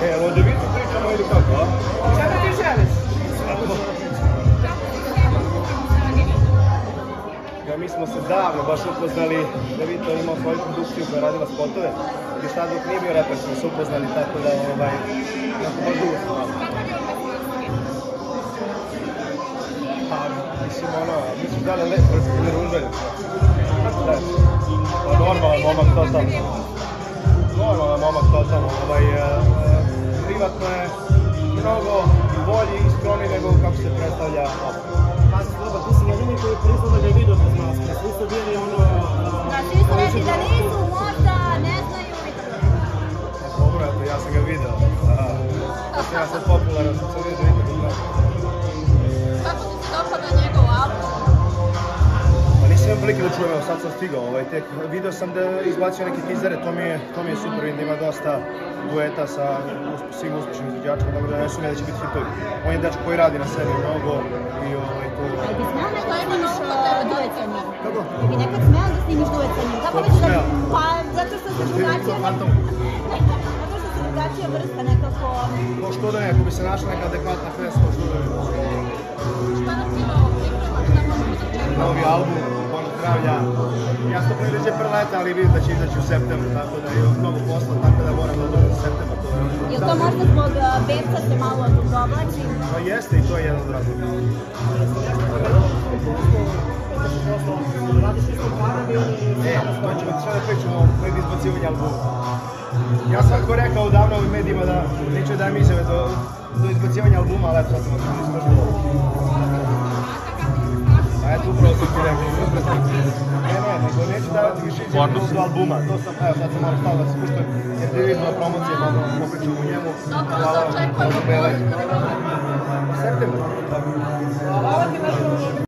O Devitu pričamo ili kako, a? Čega ti želiš? Mi smo se davno baš upoznali, Devito je imao svoju produkciju koja je radila spotove i šta dok nije bio reper smo se upoznali, tako da baš dugo smo radili. Mislim mi smo dali lepo ne ružaju. Normalan momak totalno. Normalan momak totalno. Privatno je mnogo bolji i skromniji nego kako se predstavlja. Pazi, Sloba, ti si jedini koji je priznao da je video bez maske. Svi ste bili ono... Da, svi su rekli da nisu, možda, ne znaju i tako. Dobro, eto, ja sam ga video. Ja sam popularan, sam se vidio i tako da. Kako ti se dopada njegov album? Pa nisam imao prilike da čujem, evo sad sam stigao, video sam da izbacio neke tizere, to mi je super, vidim da ima dosta dueta sa svim uspešnim izvođačima, tako da ne sumnjam da će biti hitovi. On je dečko koji radi na sebi mnogo i to... Ali bi smeo nekad snimiš duet sa njim? Kako? Bi nekad smeo da snimiš duet sa njim? Kako misliš da... Pa, zato što se drugačija... Zato što se drugačija vrsta nekako... Ko što da ne, ako bi se našla neka adekvatna pesma, što da ne. Šta nam imao pripremaš na mogu da čekamo? Novi album, Bono zdravlja. Jasno predviđe prleta, ali vidim da će izaći u septembru, tako da je mnogo posla, tako da moram da dođem u septembru. Je to možda zbog Bebca se malo odoblači? Pa jeste i to je jedan od razloga. To ćemo sve da pričamo pred izbacivanje albuma. Ja sam ako rekao davno ovim medijima da neću da dajem izjave do izbacivanja albuma, ali eto sad sam izbacivanje. A eto upravo sam ti rekao. Nego neću davati više izjave do albuma. To sam, evo sad sam malo stalo da se spuštam jer da vidim na promocije, pa popričam u njemu. Dobro, da očekujemo. U septembru. Hvala ti na